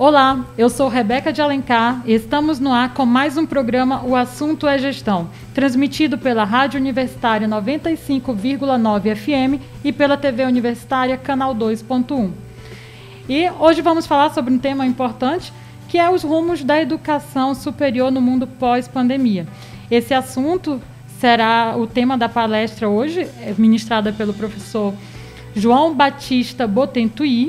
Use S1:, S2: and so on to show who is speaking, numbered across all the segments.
S1: Olá, eu sou Rebeca de Alencar e estamos no ar com mais um programa O Assunto é Gestão, transmitido pela Rádio Universitária 95,9 FM e pela TV Universitária Canal 2.1. E hoje vamos falar sobre um tema importante, que é os rumos da educação superior no mundo pós-pandemia. Esse assunto será o tema da palestra hoje, ministrada pelo professor João Batista Botentuí,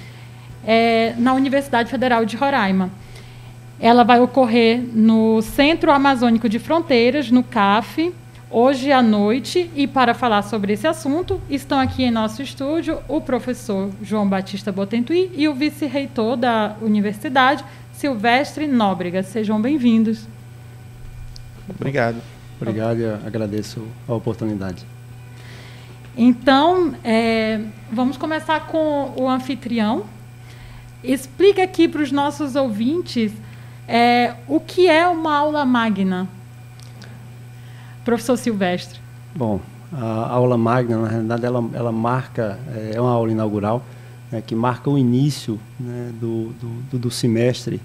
S1: na Universidade Federal de Roraima. Ela vai ocorrer no Centro Amazônico de Fronteiras, no CAF, hoje à noite. E para falar sobre esse assunto, estão aqui em nosso estúdio o professor João Batista Botentuí e o vice-reitor da universidade, Silvestre Nóbrega. Sejam bem-vindos.
S2: Obrigado. Obrigado e agradeço a oportunidade.
S1: Então, vamos começar com o anfitrião. Explica aqui para os nossos ouvintes o que é uma aula magna. Professor Silvestre.
S2: Bom, a aula magna, na realidade, ela marca, é uma aula inaugural, que marca o início, né, do semestre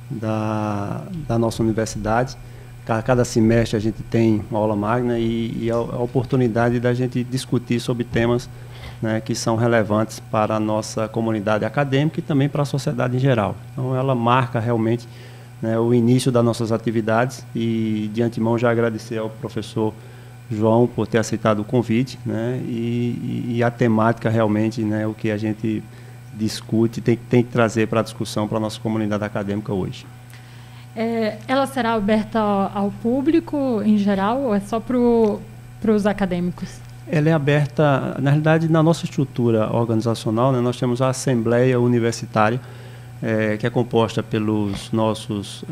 S2: da nossa universidade. Cada semestre a gente tem uma aula magna e a oportunidade da gente discutir sobre temas, né, que são relevantes para a nossa comunidade acadêmica e também para a sociedade em geral. Então, ela marca realmente, né, o início das nossas atividades e, de antemão, já agradecer ao professor João por ter aceitado o convite, né, e a temática realmente, né, o que a gente discute tem que trazer para a discussão para a nossa comunidade acadêmica hoje.
S1: Ela será aberta ao público em geral ou é só para os acadêmicos?
S2: Ela é aberta, na realidade, na nossa estrutura organizacional, né, nós temos a Assembleia Universitária, que é composta pelos nossos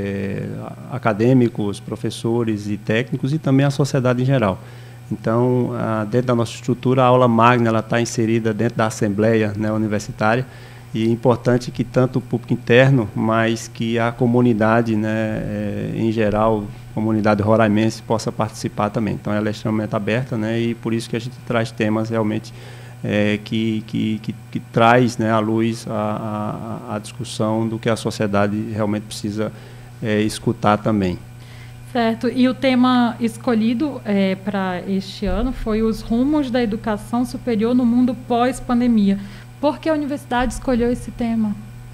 S2: acadêmicos, professores e técnicos e também a sociedade em geral. Então, dentro da nossa estrutura, a aula magna ela está inserida dentro da Assembleia, né, Universitária, e é importante que tanto o público interno, mas que a comunidade, né, em geral, comunidade roraimense, possa participar também. Então, ela é extremamente aberta, né, e por isso que a gente traz temas realmente que traz, né, à luz a discussão do que a sociedade realmente precisa escutar também.
S1: Certo. E o tema escolhido para este ano foi os rumos da educação superior no mundo pós-pandemia. Por que a universidade escolheu esse tema?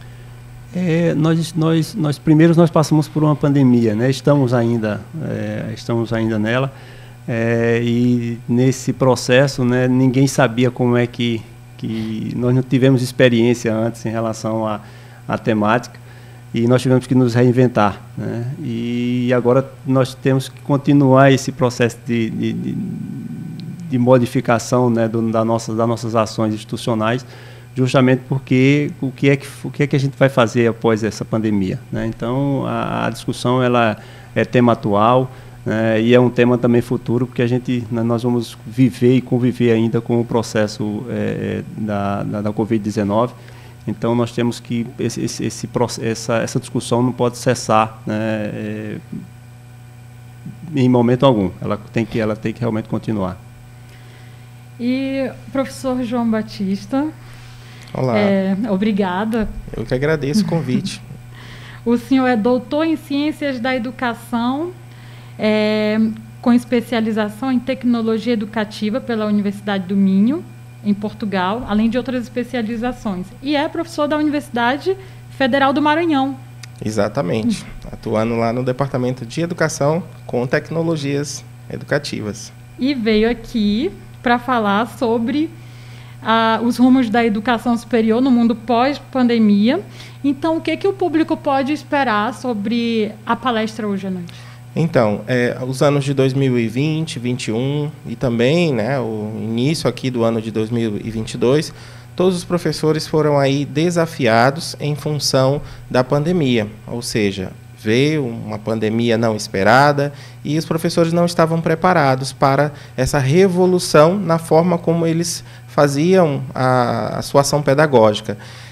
S2: Nós passamos por uma pandemia, né? Estamos ainda nela, e nesse processo, né, ninguém sabia como é que nós não tivemos experiência antes em relação à temática e nós tivemos que nos reinventar, né? E agora nós temos que continuar esse processo de modificação, né, das nossas ações institucionais, justamente porque o que é que a gente vai fazer após essa pandemia, né? Então, a discussão ela é tema atual, né, e é um tema também futuro, porque nós vamos viver e conviver ainda com o processo da Covid-19. Então, nós temos que essa discussão não pode cessar, né, em momento algum. Ela tem que realmente continuar.
S1: E professor João Batista.
S3: Olá.
S1: Obrigada.
S3: Eu que agradeço o convite.
S1: O senhor é doutor em Ciências da Educação, com especialização em Tecnologia Educativa pela Universidade do Minho, em Portugal, além de outras especializações. E é professor da Universidade Federal do Maranhão.
S3: Exatamente. Atuando lá no Departamento de Educação com Tecnologias Educativas.
S1: E veio aqui para falar sobre os rumos da educação superior no mundo pós-pandemia. Então, o que o público pode esperar sobre a palestra hoje à noite?
S3: Então, os anos de 2020, 2021 e também, né, o início aqui do ano de 2022, todos os professores foram aí desafiados em função da pandemia, ou seja, veio uma pandemia não esperada e os professores não estavam preparados para essa revolução na forma como eles faziam a sua ação pedagógica.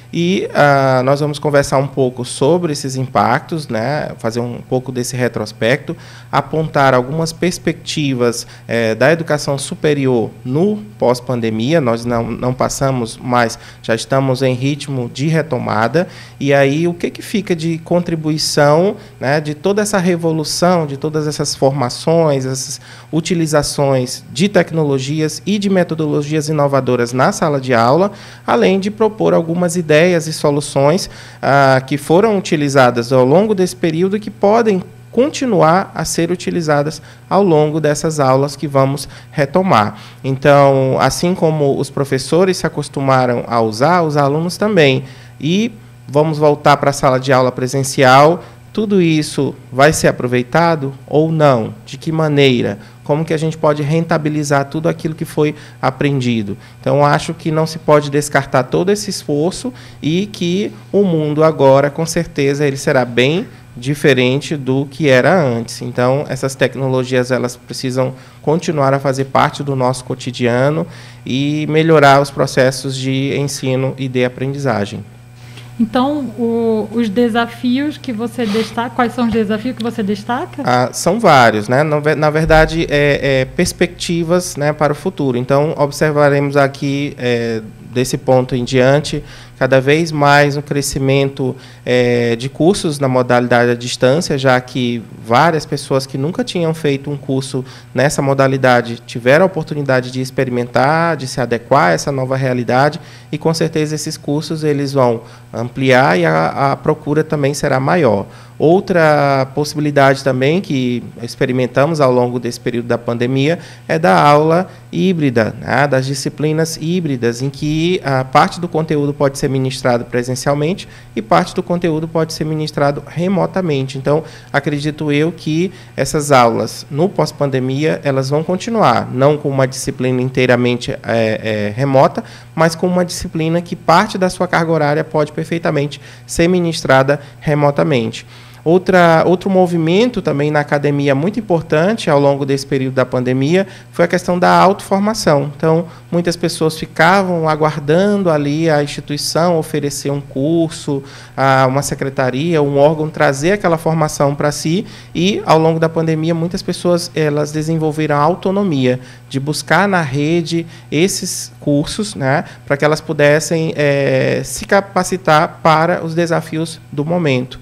S3: E nós vamos conversar um pouco sobre esses impactos, né, fazer um pouco desse retrospecto, apontar algumas perspectivas da educação superior no pós-pandemia. Nós não passamos, mas já estamos em ritmo de retomada. E aí o que fica de contribuição, né, de toda essa revolução, de todas essas formações, essas utilizações de tecnologias e de metodologias inovadoras na sala de aula, além de propor algumas ideias e soluções que foram utilizadas ao longo desse período e que podem continuar a ser utilizadas ao longo dessas aulas que vamos retomar. Então, assim como os professores se acostumaram a usar, os alunos também. E vamos voltar para a sala de aula presencial. Tudo isso vai ser aproveitado ou não? De que maneira? Como que a gente pode rentabilizar tudo aquilo que foi aprendido? Então, acho que não se pode descartar todo esse esforço e que o mundo agora, com certeza, ele será bem diferente do que era antes. Então, essas tecnologias elas precisam continuar a fazer parte do nosso cotidiano e melhorar os processos de ensino e de aprendizagem.
S1: Então, os desafios que você destaca, quais são os desafios que você destaca?
S3: São vários, né? Na verdade, perspectivas, né, para o futuro. Então, observaremos aqui, desse ponto em diante, cada vez mais um crescimento de cursos na modalidade à distância, já que várias pessoas que nunca tinham feito um curso nessa modalidade tiveram a oportunidade de experimentar, de se adequar a essa nova realidade, e com certeza esses cursos eles vão ampliar e a procura também será maior. Outra possibilidade também que experimentamos ao longo desse período da pandemia é da aula híbrida, né, das disciplinas híbridas, em que a parte do conteúdo pode ser ministrado presencialmente e parte do conteúdo pode ser ministrado remotamente. Então, acredito eu que essas aulas no pós-pandemia elas vão continuar, não com uma disciplina inteiramente remota, mas com uma disciplina que parte da sua carga horária pode perfeitamente ser ministrada remotamente. Outro movimento também na academia muito importante ao longo desse período da pandemia foi a questão da autoformação. Então, muitas pessoas ficavam aguardando ali a instituição oferecer um curso, uma secretaria, um órgão trazer aquela formação para si, e ao longo da pandemia muitas pessoas elas desenvolveram a autonomia de buscar na rede esses cursos, né, para que elas pudessem se capacitar para os desafios do momento.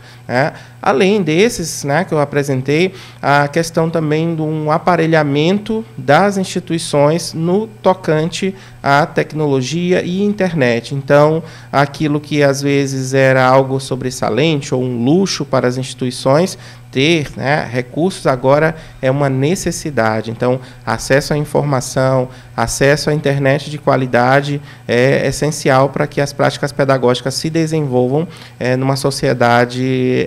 S3: Além desses, né, que eu apresentei, a questão também de um aparelhamento das instituições no tocante à tecnologia e internet. Então, aquilo que às vezes era algo sobressalente ou um luxo para as instituições, ter, né, recursos agora é uma necessidade. Então, acesso à informação, acesso à internet de qualidade é essencial para que as práticas pedagógicas se desenvolvam numa sociedade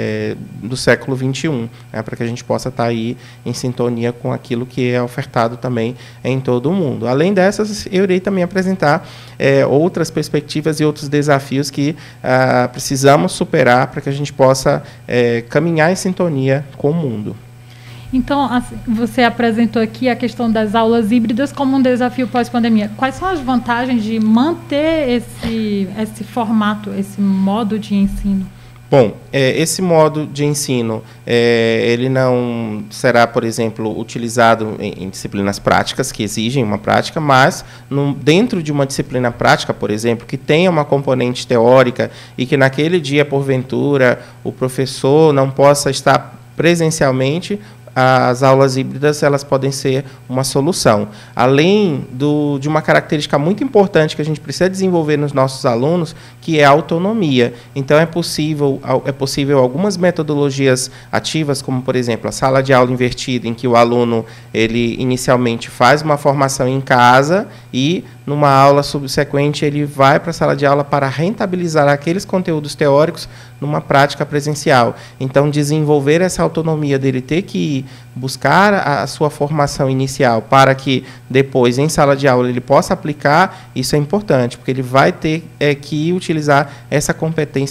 S3: do século XXI, né, para que a gente possa estar aí em sintonia com aquilo que é ofertado também em todo o mundo. Além dessas, eu irei também apresentar outras perspectivas e outros desafios que precisamos superar para que a gente possa caminhar em sintonia com o mundo.
S1: Então, assim, você apresentou aqui a questão das aulas híbridas como um desafio pós-pandemia. Quais são as vantagens de manter esse formato, esse modo de ensino?
S3: Bom, esse modo de ensino, ele não será, por exemplo, utilizado em disciplinas práticas, que exigem uma prática, mas dentro de uma disciplina prática, por exemplo, que tenha uma componente teórica e que naquele dia, porventura, o professor não possa estar presencialmente, as aulas híbridas elas podem ser uma solução. Além de uma característica muito importante que a gente precisa desenvolver nos nossos alunos, que é a autonomia. Então, é possível algumas metodologias ativas, como, por exemplo, a sala de aula invertida, em que o aluno ele inicialmente faz uma formação em casa e, numa aula subsequente, ele vai para a sala de aula para rentabilizar aqueles conteúdos teóricos numa prática presencial. Então, desenvolver essa autonomia dele ter que buscar a sua formação inicial para que depois, em sala de aula, ele possa aplicar, isso é importante, porque ele vai ter que utilizar essa competência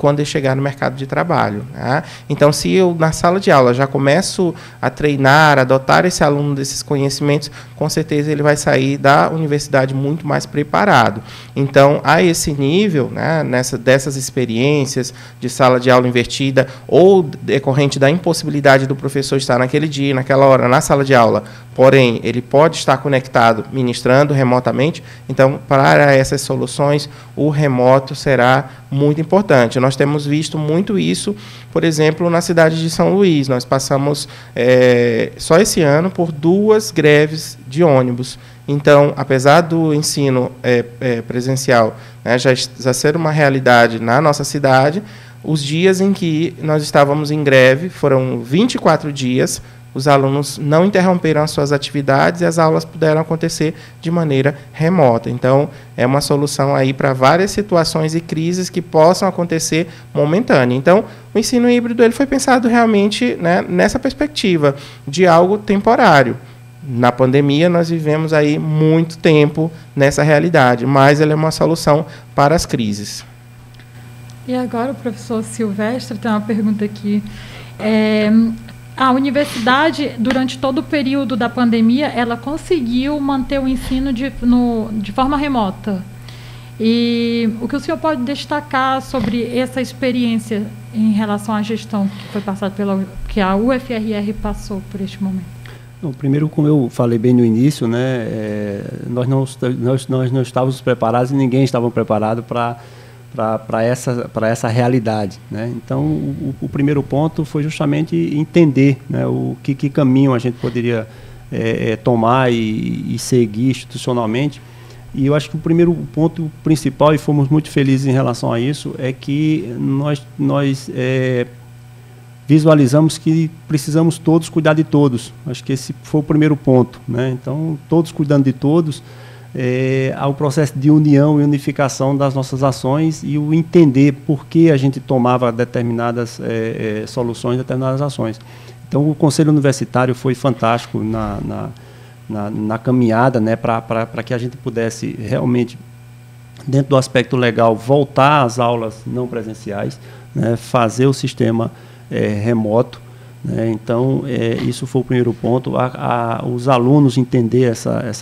S3: quando ele chegar no mercado de trabalho. Né? Então, se eu, na sala de aula, já começo a treinar, a dotar esse aluno desses conhecimentos, com certeza ele vai sair da universidade muito mais preparado. Então, a esse nível, né, dessas experiências de sala de aula invertida, ou decorrente da impossibilidade do professor estar naquele dia, naquela hora, na sala de aula, porém, ele pode estar conectado, ministrando remotamente. Então, para essas soluções, o remoto será muito importante. Nós temos visto muito isso, por exemplo, na cidade de São Luís. Nós passamos, só esse ano, por 2 greves de ônibus. Então, apesar do ensino presencial, né, já ser uma realidade na nossa cidade, os dias em que nós estávamos em greve foram 24 dias, os alunos não interromperam as suas atividades e as aulas puderam acontecer de maneira remota. Então, é uma solução aí para várias situações e crises que possam acontecer momentânea. Então, o ensino híbrido ele foi pensado realmente, né, nessa perspectiva de algo temporário. Na pandemia, nós vivemos aí muito tempo nessa realidade, mas ela é uma solução para as crises.
S1: E agora o professor Silvestre tem uma pergunta aqui. A universidade, durante todo o período da pandemia, ela conseguiu manter o ensino de forma remota. E o que o senhor pode destacar sobre essa experiência em relação à gestão que foi passada que a UFRR passou por este momento?
S2: Bom, primeiro, como eu falei bem no início, né, nós não estávamos preparados e ninguém estava preparado para essa realidade, né? Então, o primeiro ponto foi justamente entender, né, que caminho a gente poderia tomar e seguir institucionalmente. E eu acho que o primeiro ponto principal, e fomos muito felizes em relação a isso, é que nós visualizamos que precisamos todos cuidar de todos. Acho que esse foi o primeiro ponto, né? Então, todos cuidando de todos, ao processo de união e unificação das nossas ações e o entender por que a gente tomava determinadas soluções, determinadas ações. Então, o Conselho Universitário foi fantástico na caminhada, né, para que a gente pudesse realmente, dentro do aspecto legal, voltar às aulas não presenciais, né, fazer o sistema remoto, né? Então, isso foi o primeiro ponto. Os alunos entender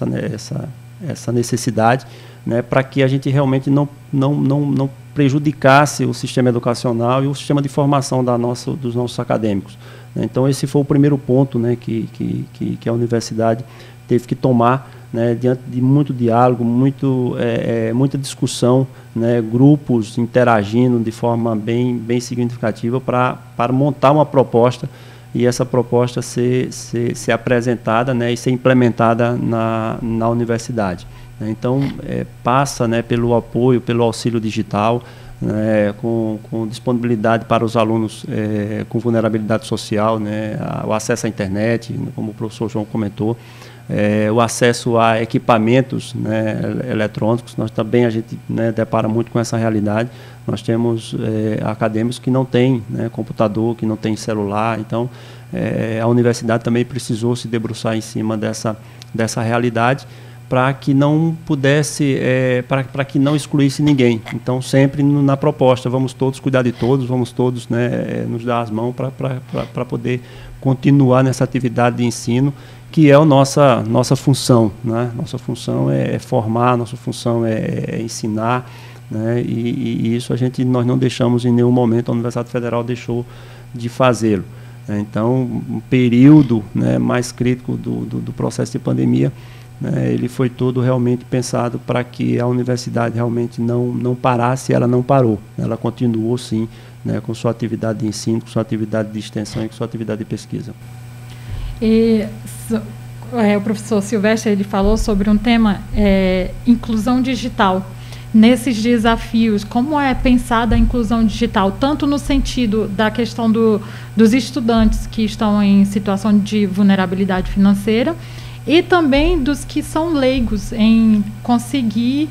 S2: essa necessidade, né, para que a gente realmente não prejudicasse o sistema educacional e o sistema de formação dos nossos acadêmicos. Então, esse foi o primeiro ponto, né, que a universidade teve que tomar, né, diante de muito diálogo, muita discussão, né, grupos interagindo de forma bem significativa para montar uma proposta e essa proposta ser apresentada, né, e ser implementada na universidade. Então, passa, né, pelo apoio, pelo auxílio digital, né, com disponibilidade para os alunos com vulnerabilidade social, né, o acesso à internet, como o professor João comentou, o acesso a equipamentos, né, eletrônicos. Nós também, a gente, né, depara muito com essa realidade. Nós temos acadêmicos que não têm, né, computador, que não têm celular. Então, a universidade também precisou se debruçar em cima dessa realidade para que não pudesse, para que não excluísse ninguém. Então, sempre na proposta, vamos todos cuidar de todos, vamos todos, né, nos dar as mãos para poder continuar nessa atividade de ensino, que é a nossa função, né? Nossa função é formar, nossa função é ensinar, né? E isso nós não deixamos em nenhum momento, a Universidade Federal deixou de fazê-lo. Então, um período, né, mais crítico do processo de pandemia, né, ele foi todo realmente pensado para que a universidade realmente não parasse. Ela não parou, ela continuou sim, né, com sua atividade de ensino, com sua atividade de extensão e com sua atividade de pesquisa.
S1: E o professor Silvestre, ele falou sobre um tema, inclusão digital. Nesses desafios, como é pensada a inclusão digital, tanto no sentido da questão dos estudantes que estão em situação de vulnerabilidade financeira e também dos que são leigos em conseguir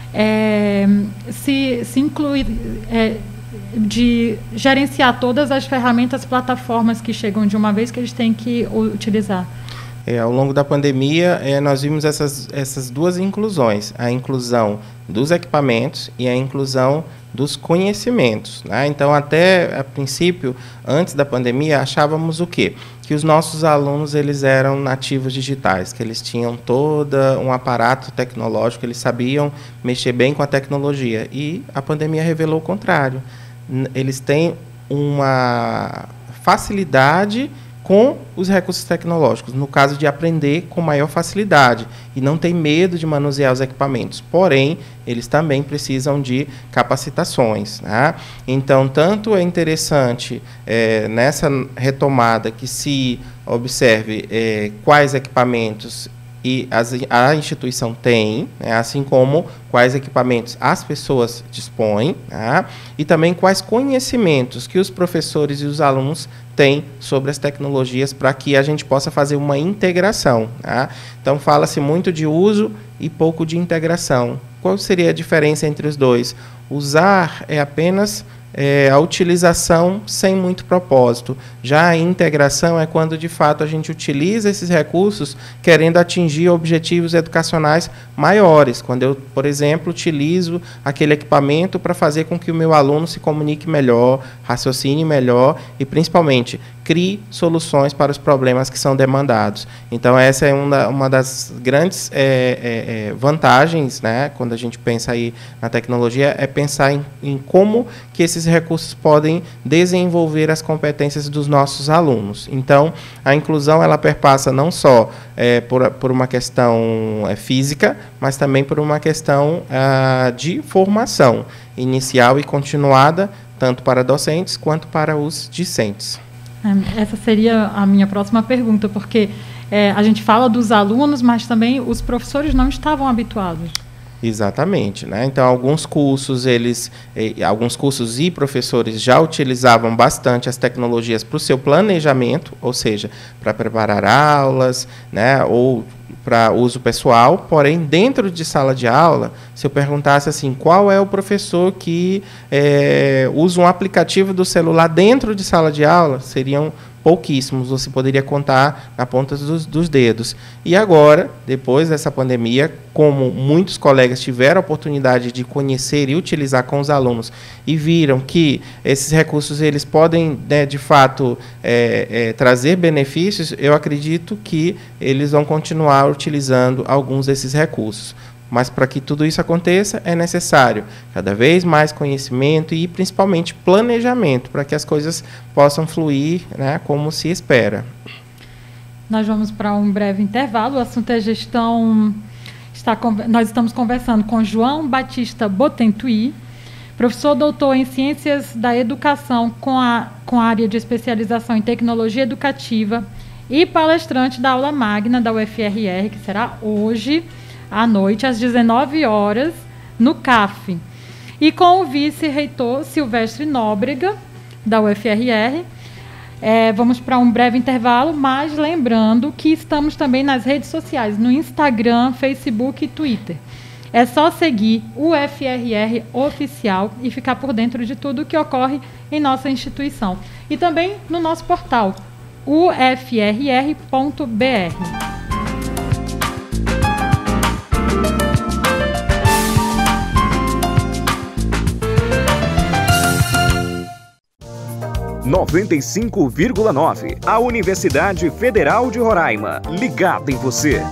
S1: se incluir, de gerenciar todas as ferramentas, plataformas que chegam de uma vez que eles têm que utilizar.
S3: Ao longo da pandemia, nós vimos essas duas inclusões, a inclusão dos equipamentos e a inclusão dos conhecimentos, né? Então, até a princípio, antes da pandemia, achávamos o quê? Que os nossos alunos eles eram nativos digitais, que eles tinham todo um aparato tecnológico, eles sabiam mexer bem com a tecnologia. E a pandemia revelou o contrário. Eles têm uma facilidade com os recursos tecnológicos, no caso de aprender com maior facilidade, e não tem medo de manusear os equipamentos. Porém, eles também precisam de capacitações, né? Então, tanto é interessante nessa retomada que se observe quais equipamentos a instituição tem, né, assim como quais equipamentos as pessoas dispõem, né, e também quais conhecimentos que os professores e os alunos têm sobre as tecnologias para que a gente possa fazer uma integração, né? Então, fala-se muito de uso e pouco de integração. Qual seria a diferença entre os dois? Usar é apenas a utilização sem muito propósito. Já a integração é quando, de fato, a gente utiliza esses recursos querendo atingir objetivos educacionais maiores. Quando eu, por exemplo, utilizo aquele equipamento para fazer com que o meu aluno se comunique melhor, raciocine melhor e, principalmente, crie soluções para os problemas que são demandados. Então, essa é uma das grandes vantagens, né, quando a gente pensa aí na tecnologia, é pensar em como que esses recursos podem desenvolver as competências dos nossos alunos. Então, a inclusão ela perpassa não só por uma questão física, mas também por uma questão de formação inicial e continuada, tanto para docentes quanto para os discentes.
S1: Essa seria a minha próxima pergunta, porque a gente fala dos alunos, mas também os professores não estavam habituados.
S3: Exatamente, né? Então, alguns cursos e professores já utilizavam bastante as tecnologias para o seu planejamento, ou seja, para preparar aulas, né, ou para uso pessoal. Porém, dentro de sala de aula, se eu perguntasse assim, qual é o professor que usa um aplicativo do celular dentro de sala de aula, seriam pouquíssimos, você poderia contar na ponta dos dedos. E agora, depois dessa pandemia, como muitos colegas tiveram a oportunidade de conhecer e utilizar com os alunos e viram que esses recursos eles podem, né, de fato, trazer benefícios, eu acredito que eles vão continuar utilizando alguns desses recursos. Mas para que tudo isso aconteça, é necessário cada vez mais conhecimento e, principalmente, planejamento, para que as coisas possam fluir, né, como se espera.
S1: Nós vamos para um breve intervalo. O assunto é gestão. Nós estamos conversando com João Batista Botentuí, professor doutor em Ciências da Educação com a área de especialização em Tecnologia Educativa e palestrante da aula magna da UFRR, que será hoje à noite, às 19 horas, no CAF. E com o vice-reitor Silvestre Nóbrega, da UFRR. Vamos para um breve intervalo, mas lembrando que estamos também nas redes sociais, no Instagram, Facebook e Twitter. É só seguir o UFRR Oficial e ficar por dentro de tudo o que ocorre em nossa instituição. E também no nosso portal, ufrr.br.
S4: 95,9. A Universidade Federal de Roraima. Ligada em você.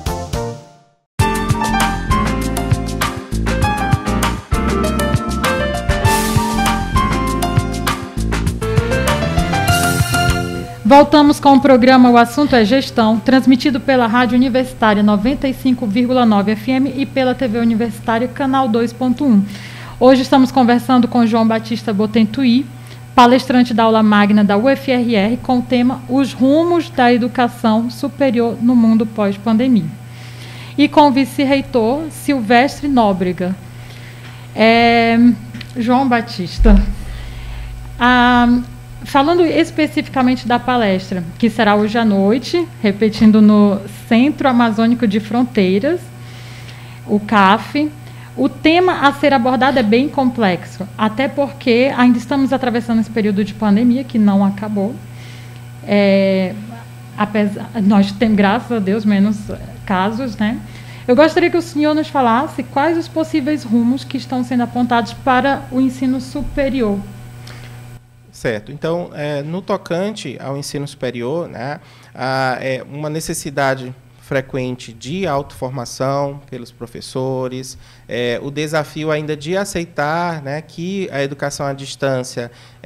S1: Voltamos com o programa O Assunto é Gestão, transmitido pela Rádio Universitária 95,9 FM e pela TV Universitária, canal 2.1. Hoje estamos conversando com João Batista Botentuí, palestrante da aula magna da UFRR, com o tema Os rumos da educação superior no mundo pós-pandemia. E com o vice-reitor Silvestre Nóbrega. João Batista, falando especificamente da palestra, que será hoje à noite, repetindo no Centro Amazônico de Fronteiras, o CAF, o tema a ser abordado é bem complexo, até porque ainda estamos atravessando esse período de pandemia, que não acabou. nós temos, graças a Deus, menos casos, né? Eu gostaria que o senhor nos falasse quais os possíveis rumos que estão sendo apontados para o ensino superior.
S3: Certo. Então, no tocante ao ensino superior, né, uma necessidade frequente de autoformação pelos professores, o desafio ainda de aceitar, né, que a educação à distância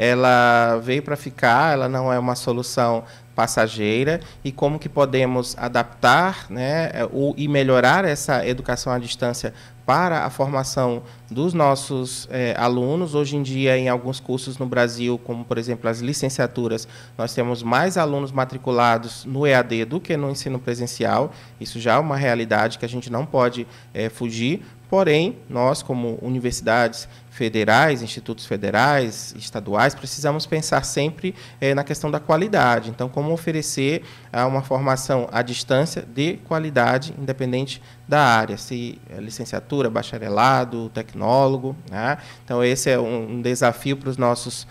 S3: ela veio para ficar, ela não é uma solução passageira, e como que podemos adaptar, né, e melhorar essa educação à distância para a formação dos nossos alunos. Hoje em dia, em alguns cursos no Brasil, como, por exemplo, as licenciaturas, nós temos mais alunos matriculados no EAD do que no ensino presencial. Isso já é uma realidade que a gente não pode fugir. Porém, nós, como universidades federais, institutos federais, estaduais, precisamos pensar sempre na questão da qualidade. Então, como oferecer uma formação à distância de qualidade, independente da área, se é licenciatura, bacharelado, tecnólogo, né? Então, esse é um desafio para os nossos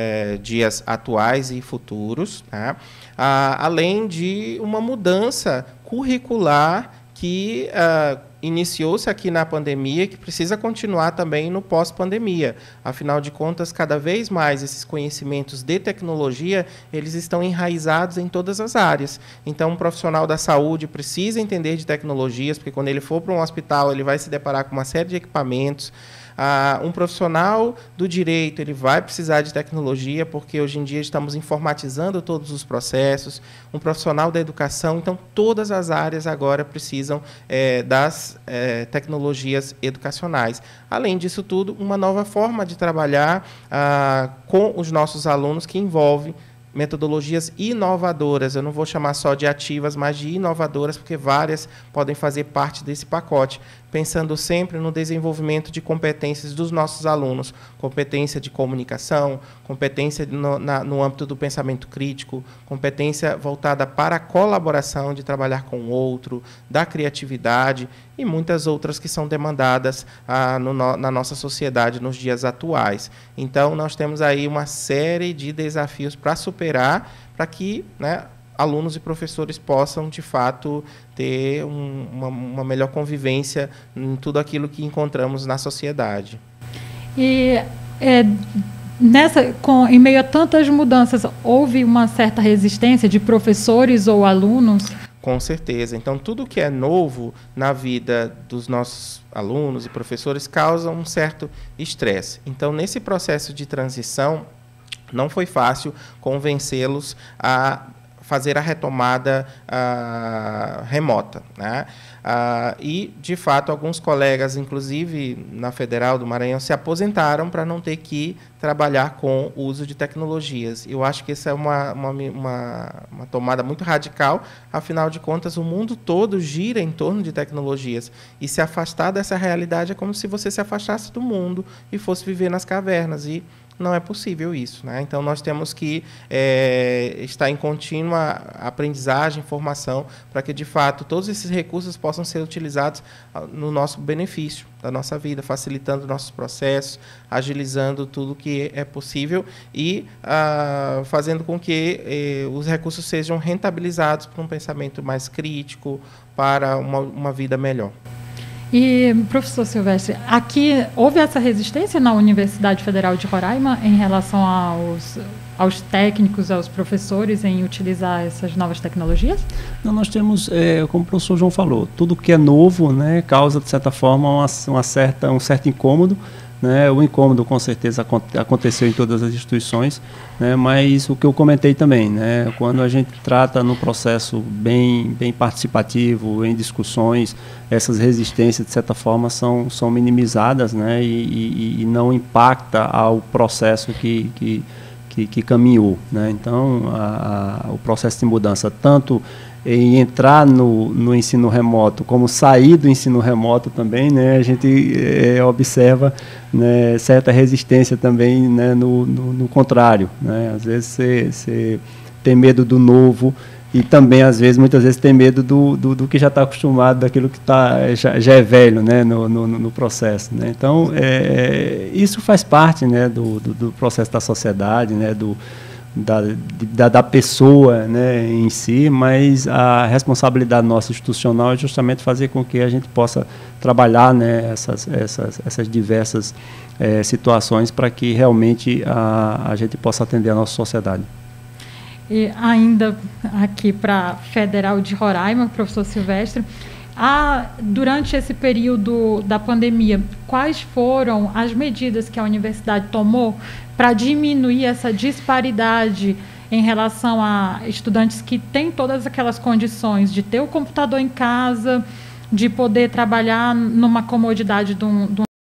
S3: dias atuais e futuros, né? Além de uma mudança curricular que iniciou-se aqui na pandemia, que precisa continuar também no pós-pandemia. Afinal de contas, cada vez mais esses conhecimentos de tecnologia, eles estão enraizados em todas as áreas. Então, um profissional da saúde precisa entender de tecnologias, porque quando ele for para um hospital, ele vai se deparar com uma série de equipamentos. Um profissional do direito, ele vai precisar de tecnologia, porque hoje em dia estamos informatizando todos os processos. Um profissional da educação, então todas as áreas agora precisam das tecnologias educacionais. Além disso tudo, uma nova forma de trabalhar com os nossos alunos, que envolve metodologias inovadoras. Eu não vou chamar só de ativas, mas de inovadoras, porque várias podem fazer parte desse pacote, pensando sempre no desenvolvimento de competências dos nossos alunos, competência de comunicação, competência no âmbito do pensamento crítico, competência voltada para a colaboração, de trabalhar com o outro, da criatividade e muitas outras que são demandadas na nossa sociedade nos dias atuais. Então, nós temos aí uma série de desafios para superar, para que, né, alunos e professores possam, de fato, ter uma melhor convivência em tudo aquilo que encontramos na sociedade.
S1: E em meio a tantas mudanças, houve uma certa resistência de professores ou alunos?
S3: Com certeza. Então, tudo que é novo na vida dos nossos alunos e professores causa um certo estresse. Então, nesse processo de transição, não foi fácil convencê-los a fazer a retomada remota, né? E, de fato, alguns colegas, inclusive na Federal do Maranhão, se aposentaram para não ter que trabalhar com o uso de tecnologias. Eu acho que essa é uma tomada muito radical. Afinal de contas, o mundo todo gira em torno de tecnologias. E se afastar dessa realidade é como se você se afastasse do mundo e fosse viver nas cavernas. E não é possível isso, né? Então, nós temos que estar em contínua aprendizagem, formação, para que, de fato, todos esses recursos possam ser utilizados no nosso benefício da nossa vida, facilitando nossos processos, agilizando tudo que é possível e fazendo com que os recursos sejam rentabilizados para um pensamento mais crítico, para uma vida melhor.
S1: E, professor Silvestre, aqui houve essa resistência na Universidade Federal de Roraima em relação aos técnicos, aos professores em utilizar essas novas tecnologias?
S2: Não, nós temos, como o professor João falou, tudo que é novo, né, causa, de certa forma, um certo incômodo, né? O incômodo, com certeza, aconteceu em todas as instituições, né? Mas o que eu comentei também, né? Quando a gente trata no processo bem participativo, em discussões, essas resistências, de certa forma, são minimizadas, né? E não impacta ao processo que caminhou, né? Então, o processo de mudança, tanto em entrar no ensino remoto, como sair do ensino remoto também, né, a gente observa, né, certa resistência também, né, no contrário, né? Às vezes você tem medo do novo e também, muitas vezes, tem medo do que já está acostumado, daquilo que já é velho, né, no processo, né? Então, isso faz parte, né, do processo da sociedade, né, da pessoa, né, em si, mas a responsabilidade nossa institucional é justamente fazer com que a gente possa trabalhar, né, essas diversas situações para que realmente a gente possa atender a nossa sociedade.
S1: E ainda aqui para a Federal de Roraima, professor Silvestre, durante esse período da pandemia, quais foram as medidas que a universidade tomou para diminuir essa disparidade em relação a estudantes que têm todas aquelas condições de ter o computador em casa, de poder trabalhar numa comodidade de um